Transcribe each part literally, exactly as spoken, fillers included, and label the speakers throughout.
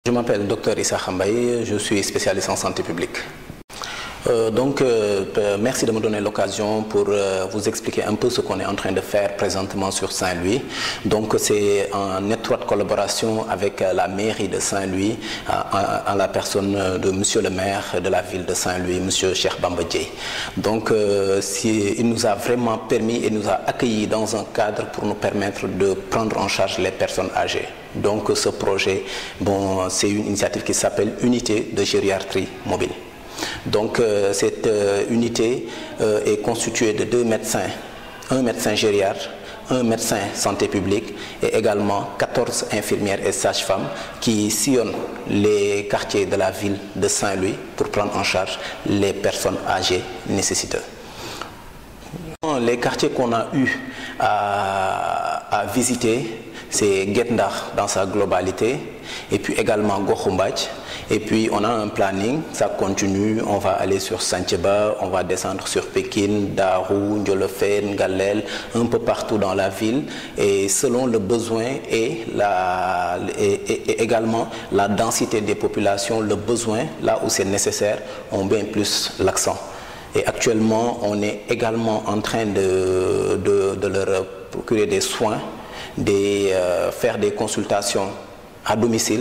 Speaker 1: Je m'appelle Docteur Issa Khambaye, je suis spécialiste en santé publique. Euh, donc, euh, merci de me donner l'occasion pour euh, vous expliquer un peu ce qu'on est en train de faire présentement sur Saint-Louis. Donc, c'est en étroite collaboration avec euh, la mairie de Saint-Louis, en la personne de Monsieur le maire de la ville de Saint-Louis, Monsieur Cheikh Bamba Dièye. Donc, euh, si, il nous a vraiment permis et nous a accueillis dans un cadre pour nous permettre de prendre en charge les personnes âgées. Donc, ce projet, bon, c'est une initiative qui s'appelle Unité de gériatrie mobile. Donc euh, cette euh, unité euh, est constituée de deux médecins, un médecin gériatre, un médecin santé publique et également quatorze infirmières et sages-femmes qui sillonnent les quartiers de la ville de Saint-Louis pour prendre en charge les personnes âgées nécessiteuses. Les quartiers qu'on a eu à, à visiter, c'est Guet Ndar dans sa globalité et puis également Goxu Mbadj. Et puis on a un planning, ça continue, on va aller sur Santhiaba, on va descendre sur Pékin, Darou, Ndiolofène, Ngalel, un peu partout dans la ville. Et selon le besoin et, la, et, et, et également la densité des populations, le besoin, là où c'est nécessaire, on met plus l'accent. Et actuellement, on est également en train de, de, de leur procurer des soins, de euh, faire des consultations à domicile,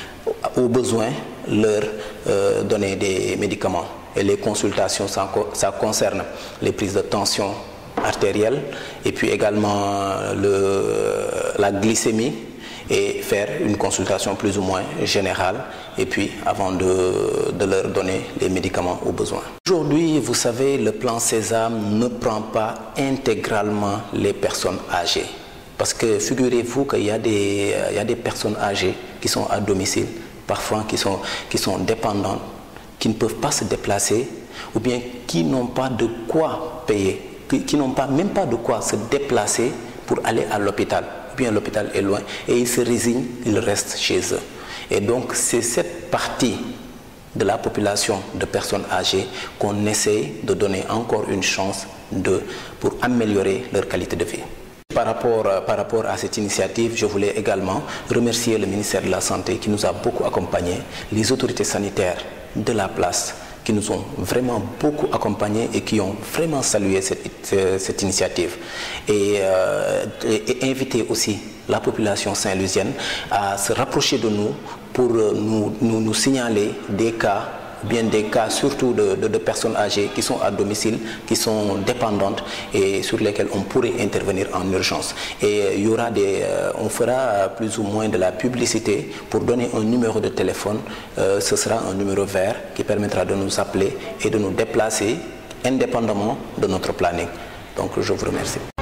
Speaker 1: au besoin, leur euh, donner des médicaments. Et les consultations, ça, ça concerne les prises de tension artérielle et puis également le, la glycémie et faire une consultation plus ou moins générale et puis avant de, de leur donner les médicaments au besoin. Aujourd'hui, vous savez, le plan Sésame ne prend pas intégralement les personnes âgées. Parce que figurez-vous qu'il y a des, il y a des personnes âgées qui sont à domicile, parfois qui sont, qui sont dépendantes, qui ne peuvent pas se déplacer, ou bien qui n'ont pas de quoi payer, qui, qui n'ont pas, même pas de quoi se déplacer pour aller à l'hôpital, ou bien l'hôpital est loin, et ils se résignent, ils restent chez eux. Et donc c'est cette partie de la population de personnes âgées qu'on essaie de donner encore une chance de, pour améliorer leur qualité de vie. Par rapport, par rapport à cette initiative, je voulais également remercier le ministère de la Santé qui nous a beaucoup accompagnés, les autorités sanitaires de la place qui nous ont vraiment beaucoup accompagnés et qui ont vraiment salué cette, cette initiative. Et, euh, et, et inviter aussi la population saint-louisienne à se rapprocher de nous pour nous, nous, nous signaler des cas, bien des cas surtout de, de, de personnes âgées qui sont à domicile, qui sont dépendantes et sur lesquelles on pourrait intervenir en urgence. Et il y aura des, euh, on fera plus ou moins de la publicité pour donner un numéro de téléphone. Euh, ce sera un numéro vert qui permettra de nous appeler et de nous déplacer indépendamment de notre planning. Donc je vous remercie.